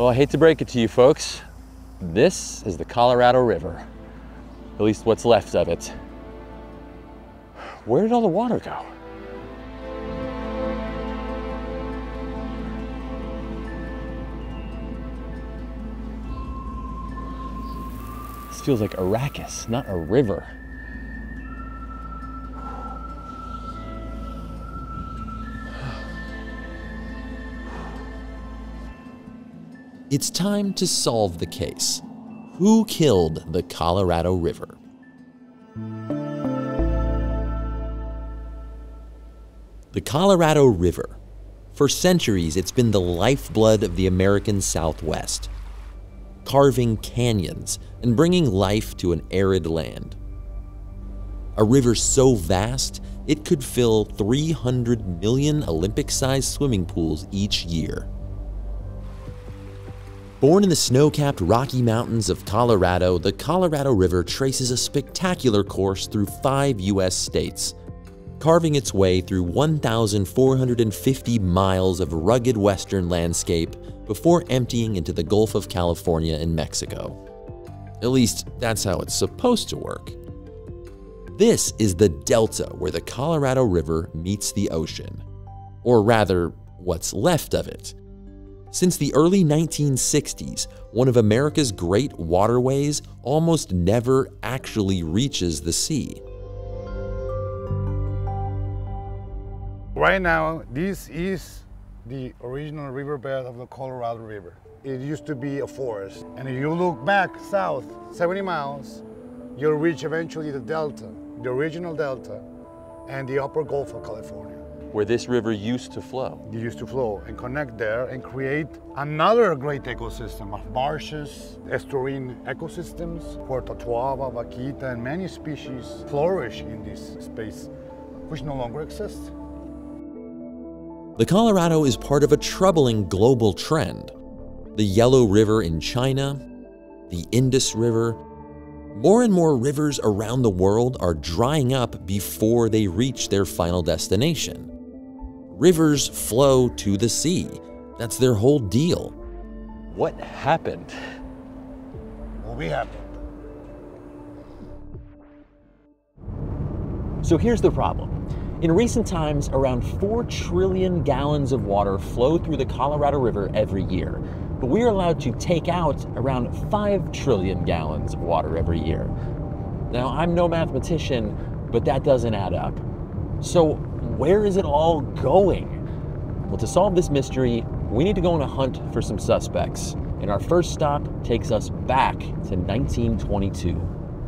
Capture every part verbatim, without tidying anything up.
Well, I hate to break it to you folks. This is the Colorado River. At least what's left of it. Where did all the water go? This feels like Arrakis, not a river. It's time to solve the case. Who killed the Colorado River? The Colorado River. For centuries, it's been the lifeblood of the American Southwest, carving canyons and bringing life to an arid land. A river so vast, it could fill three hundred million Olympic-sized swimming pools each year. Born in the snow-capped Rocky Mountains of Colorado, the Colorado River traces a spectacular course through five U S states, carving its way through one thousand four hundred fifty miles of rugged western landscape before emptying into the Gulf of California in Mexico. At least, that's how it's supposed to work. This is the delta where the Colorado River meets the ocean, or rather, what's left of it. Since the early nineteen sixties, one of America's great waterways almost never actually reaches the sea. Right now, this is the original riverbed of the Colorado River. It used to be a forest. And if you look back south, seventy miles, you'll reach eventually the delta, the original delta, and the upper Gulf of California. Where this river used to flow. It used to flow and connect there and create another great ecosystem of marshes, estuarine ecosystems, where Totoaba, Vaquita, and many species flourish in this space, which no longer exists. The Colorado is part of a troubling global trend. The Yellow River in China, the Indus River. More and more rivers around the world are drying up before they reach their final destination. Rivers flow to the sea. That's their whole deal. What happened? What we happened? So here's the problem. In recent times, around four trillion gallons of water flow through the Colorado River every year. But we are allowed to take out around five trillion gallons of water every year. Now, I'm no mathematician, but that doesn't add up. So where is it all going? Well, to solve this mystery, we need to go on a hunt for some suspects. And our first stop takes us back to nineteen twenty-two.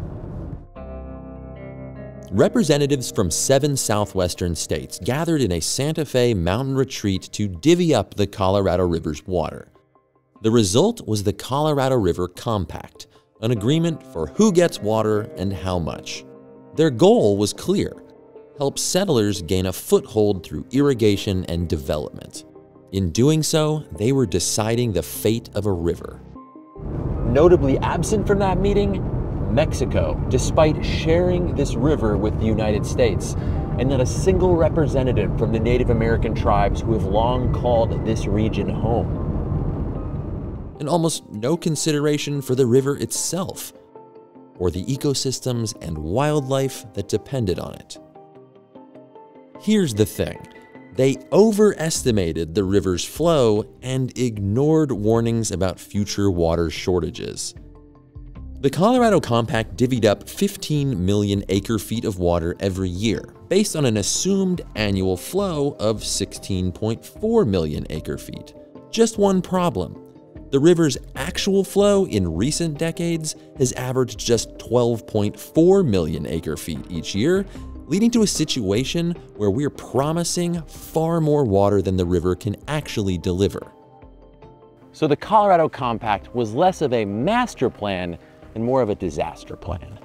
Representatives from seven southwestern states gathered in a Santa Fe mountain retreat to divvy up the Colorado River's water. The result was the Colorado River Compact, an agreement for who gets water and how much. Their goal was clear: help settlers gain a foothold through irrigation and development. In doing so, they were deciding the fate of a river. Notably absent from that meeting, Mexico, despite sharing this river with the United States, and not a single representative from the Native American tribes who have long called this region home. And almost no consideration for the river itself, or the ecosystems and wildlife that depended on it. Here's the thing. They overestimated the river's flow and ignored warnings about future water shortages. The Colorado Compact divvied up fifteen million acre-feet of water every year, based on an assumed annual flow of sixteen point four million acre-feet. Just one problem. The river's actual flow in recent decades has averaged just twelve point four million acre-feet each year, leading to a situation where we're promising far more water than the river can actually deliver. So the Colorado Compact was less of a master plan and more of a disaster plan.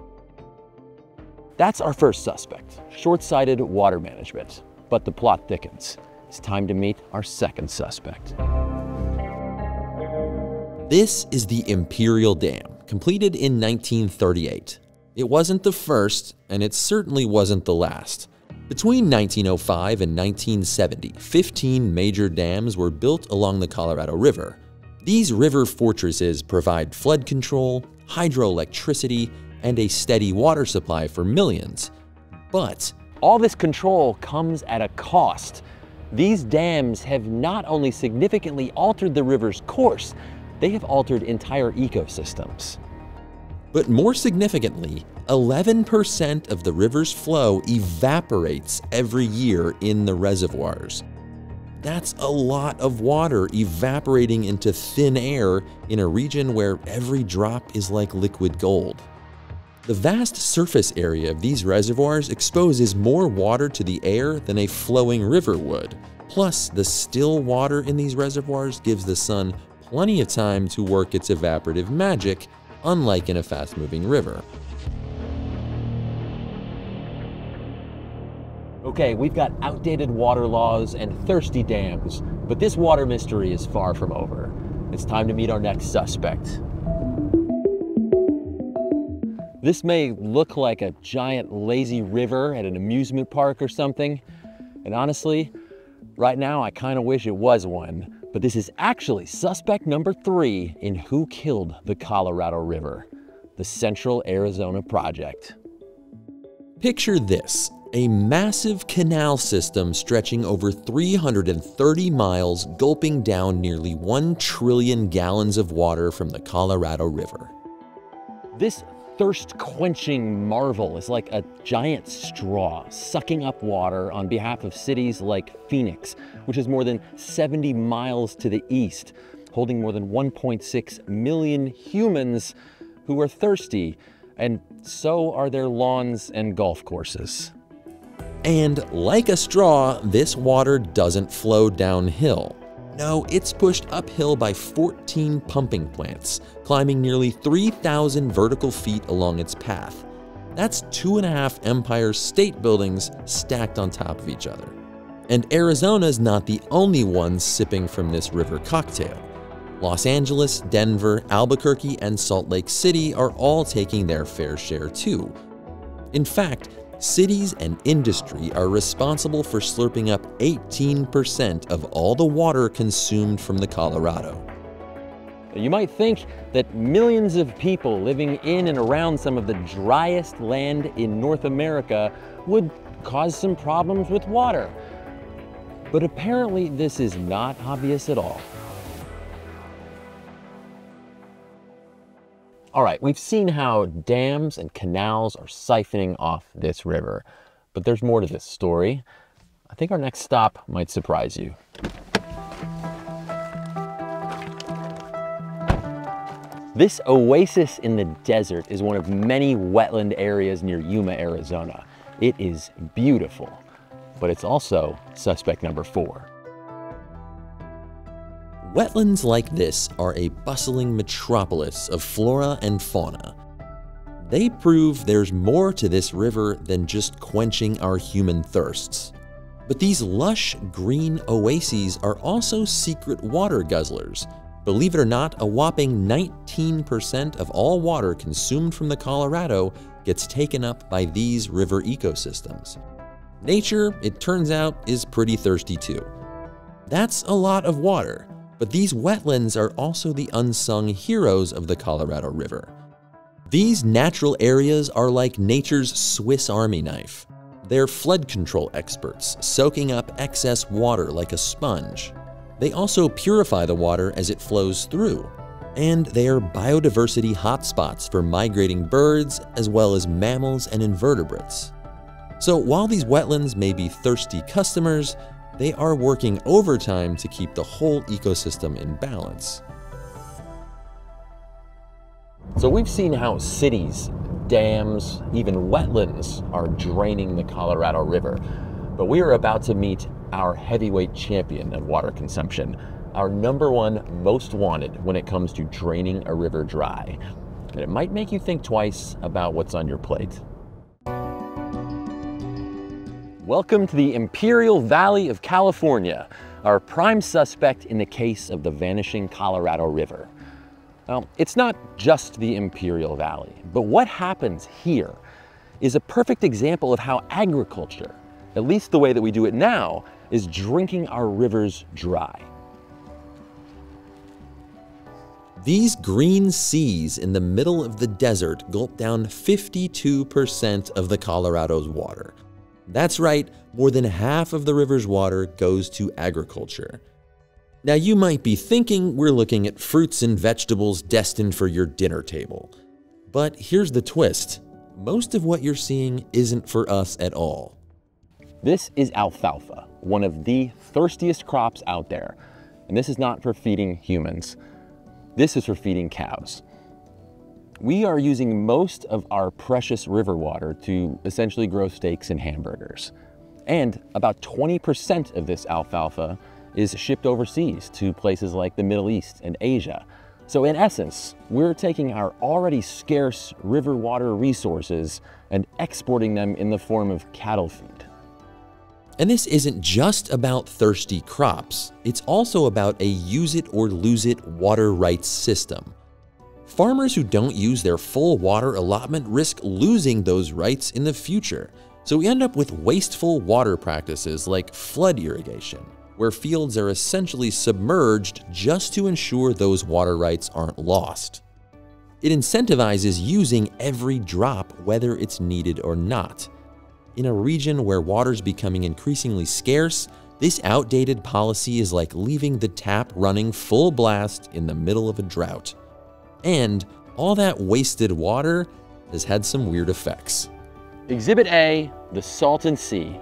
That's our first suspect, short-sighted water management. But the plot thickens. It's time to meet our second suspect. This is the Imperial Dam, completed in nineteen thirty-eight. It wasn't the first, and it certainly wasn't the last. Between nineteen oh five and nineteen seventy, fifteen major dams were built along the Colorado River. These river fortresses provide flood control, hydroelectricity, and a steady water supply for millions. But all this control comes at a cost. These dams have not only significantly altered the river's course, they have altered entire ecosystems. But more significantly, eleven percent of the river's flow evaporates every year in the reservoirs. That's a lot of water evaporating into thin air in a region where every drop is like liquid gold. The vast surface area of these reservoirs exposes more water to the air than a flowing river would. Plus, the still water in these reservoirs gives the sun plenty of time to work its evaporative magic, unlike in a fast-moving river. Okay, we've got outdated water laws and thirsty dams, but this water mystery is far from over. It's time to meet our next suspect. This may look like a giant lazy river at an amusement park or something, and honestly, right now I kind of wish it was one, but this is actually suspect number three in who killed the Colorado River, the Central Arizona Project. Picture this. A massive canal system stretching over three hundred thirty miles, gulping down nearly one trillion gallons of water from the Colorado River. This thirst-quenching marvel is like a giant straw sucking up water on behalf of cities like Phoenix, which is more than seventy miles to the east, holding more than one point six million humans who are thirsty, and so are their lawns and golf courses. And like a straw, this water doesn't flow downhill. No, it's pushed uphill by fourteen pumping plants, climbing nearly three thousand vertical feet along its path. That's two and a half Empire State Buildings stacked on top of each other. And Arizona's not the only one sipping from this river cocktail. Los Angeles, Denver, Albuquerque, and Salt Lake City are all taking their fair share too. In fact, cities and industry are responsible for slurping up eighteen percent of all the water consumed from the Colorado. You might think that millions of people living in and around some of the driest land in North America would cause some problems with water. But apparently this is not obvious at all. All right, we've seen how dams and canals are siphoning off this river, but there's more to this story. I think our next stop might surprise you. This oasis in the desert is one of many wetland areas near Yuma, Arizona. It is beautiful, but it's also suspect number four. Wetlands like this are a bustling metropolis of flora and fauna. They prove there's more to this river than just quenching our human thirsts. But these lush green oases are also secret water guzzlers. Believe it or not, a whopping nineteen percent of all water consumed from the Colorado gets taken up by these river ecosystems. Nature, it turns out, is pretty thirsty too. That's a lot of water. But these wetlands are also the unsung heroes of the Colorado River. These natural areas are like nature's Swiss Army knife. They're flood control experts, soaking up excess water like a sponge. They also purify the water as it flows through. And they are biodiversity hotspots for migrating birds, as well as mammals and invertebrates. So while these wetlands may be thirsty customers, they are working overtime to keep the whole ecosystem in balance. So we've seen how cities, dams, even wetlands are draining the Colorado River. But we are about to meet our heavyweight champion of water consumption, our number one most wanted when it comes to draining a river dry. And it might make you think twice about what's on your plate. Welcome to the Imperial Valley of California, our prime suspect in the case of the vanishing Colorado River. Now, it's not just the Imperial Valley, but what happens here is a perfect example of how agriculture, at least the way that we do it now, is drinking our rivers dry. These green seas in the middle of the desert gulp down fifty-two percent of the Colorado's water. That's right, more than half of the river's water goes to agriculture. Now you might be thinking we're looking at fruits and vegetables destined for your dinner table. But here's the twist. Most of what you're seeing isn't for us at all. This is alfalfa, one of the thirstiest crops out there. And this is not for feeding humans. This is for feeding cows. We are using most of our precious river water to essentially grow steaks and hamburgers. And about twenty percent of this alfalfa is shipped overseas to places like the Middle East and Asia. So in essence, we're taking our already scarce river water resources and exporting them in the form of cattle feed. And this isn't just about thirsty crops, it's also about a use it or lose it water rights system. Farmers who don't use their full water allotment risk losing those rights in the future. So we end up with wasteful water practices like flood irrigation, where fields are essentially submerged just to ensure those water rights aren't lost. It incentivizes using every drop, whether it's needed or not. In a region where water's becoming increasingly scarce, this outdated policy is like leaving the tap running full blast in the middle of a drought. And all that wasted water has had some weird effects. Exhibit A, the Salton Sea.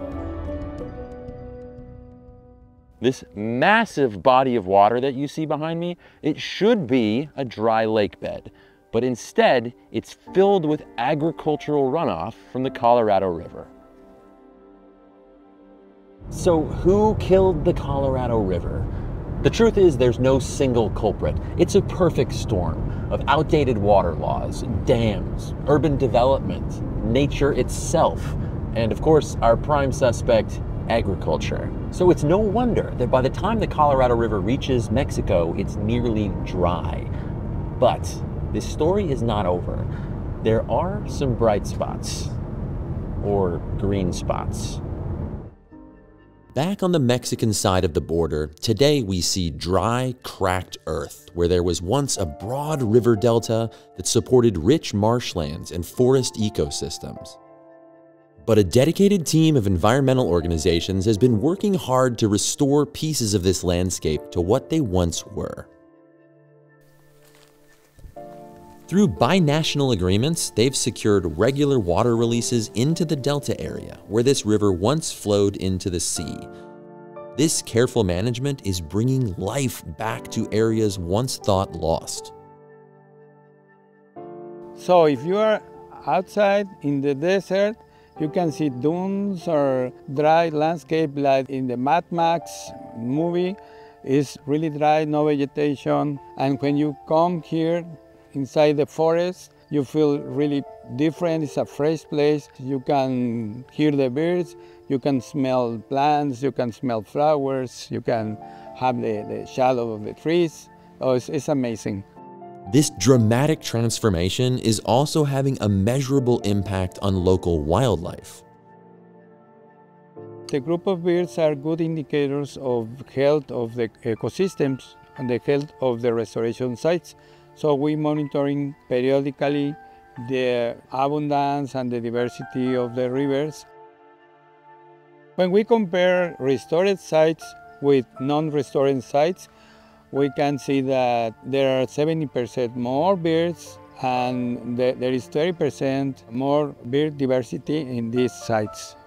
This massive body of water that you see behind me, it should be a dry lake bed, but instead it's filled with agricultural runoff from the Colorado River. So who killed the Colorado River? The truth is there's no single culprit. It's a perfect storm of outdated water laws, dams, urban development, nature itself, and of course our prime suspect, agriculture. So it's no wonder that by the time the Colorado River reaches Mexico, it's nearly dry. But this story is not over. There are some bright spots, or green spots. Back on the Mexican side of the border, today we see dry, cracked earth where there was once a broad river delta that supported rich marshlands and forest ecosystems. But a dedicated team of environmental organizations has been working hard to restore pieces of this landscape to what they once were. Through binational agreements, they've secured regular water releases into the delta area where this river once flowed into the sea. This careful management is bringing life back to areas once thought lost. So if you are outside in the desert, you can see dunes or dry landscape like in the Mad Max movie. It's really dry, no vegetation. And when you come here inside the forest, you feel really different. It's a fresh place. You can hear the birds, you can smell plants, you can smell flowers, you can have the, the shadow of the trees. Oh, it's, it's amazing. This dramatic transformation is also having a measurable impact on local wildlife. The group of birds are good indicators of health of the ecosystems and the health of the restoration sites. So we're monitoring periodically the abundance and the diversity of the rivers. When we compare restored sites with non-restored sites, we can see that there are seventy percent more birds and there is thirty percent more bird diversity in these sites.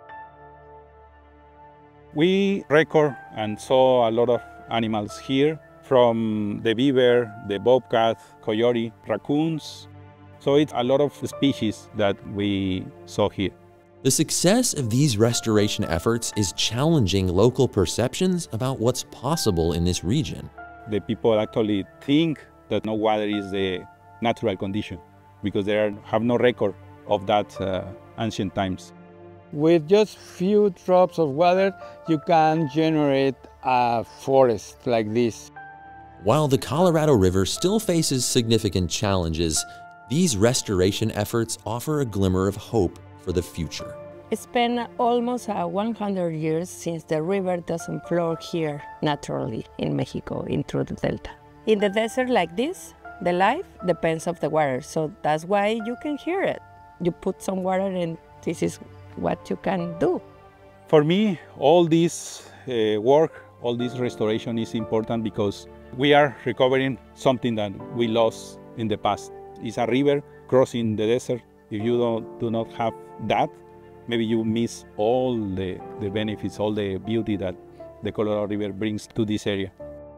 We record and saw a lot of animals here, from the beaver, the bobcat, coyote, raccoons. So it's a lot of species that we saw here. The success of these restoration efforts is challenging local perceptions about what's possible in this region. The people actually think that no water is the natural condition because they are, have no record of that uh, ancient times. With just few drops of water, you can generate a forest like this. While the Colorado River still faces significant challenges, these restoration efforts offer a glimmer of hope for the future. It's been almost uh, one hundred years since the river doesn't flow here naturally in Mexico, in through the delta. In the desert like this, the life depends on the water, so that's why you can hear it. You put some water and this is what you can do. For me, all this uh, work, all this restoration is important because we are recovering something that we lost in the past. It's a river crossing the desert. If you don't, do not have that, maybe you miss all the, the benefits, all the beauty that the Colorado River brings to this area.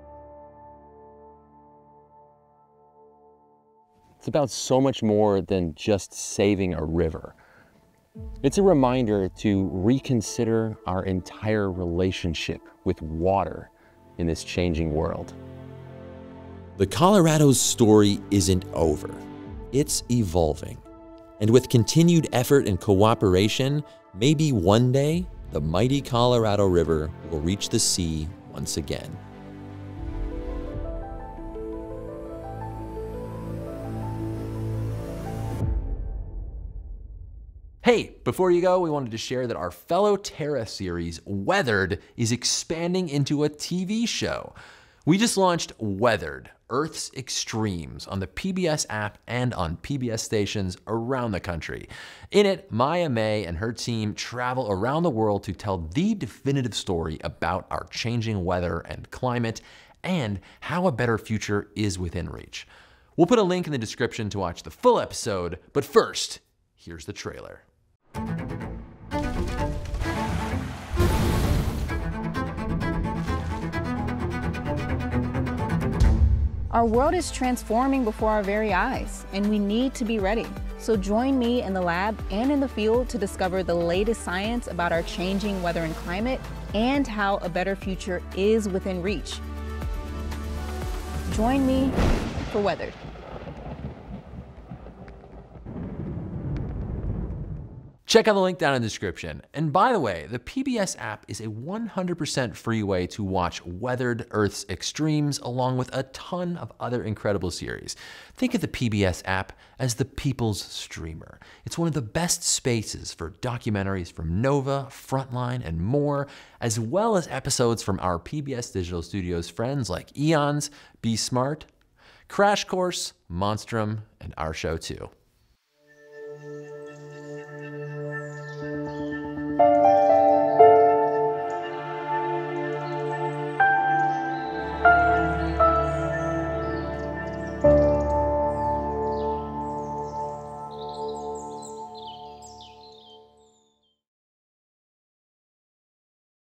It's about so much more than just saving a river. It's a reminder to reconsider our entire relationship with water in this changing world. The Colorado's story isn't over. It's evolving. And with continued effort and cooperation, maybe one day, the mighty Colorado River will reach the sea once again. Hey, before you go, we wanted to share that our fellow Terra series, Weathered, is expanding into a T V show. We just launched Weathered, Earth's Extremes, on the P B S app and on P B S stations around the country. In it, Maya May and her team travel around the world to tell the definitive story about our changing weather and climate and how a better future is within reach. We'll put a link in the description to watch the full episode, but first, here's the trailer. Our world is transforming before our very eyes, and we need to be ready. So join me in the lab and in the field to discover the latest science about our changing weather and climate and how a better future is within reach. Join me for Weathered. Check out the link down in the description. And by the way, the P B S app is a one hundred percent free way to watch Weathered, Earth's Extremes, along with a ton of other incredible series. Think of the P B S app as the people's streamer. It's one of the best spaces for documentaries from Nova, Frontline, and more, as well as episodes from our P B S Digital Studios friends like Eons, Be Smart, Crash Course, Monstrum, and our show too.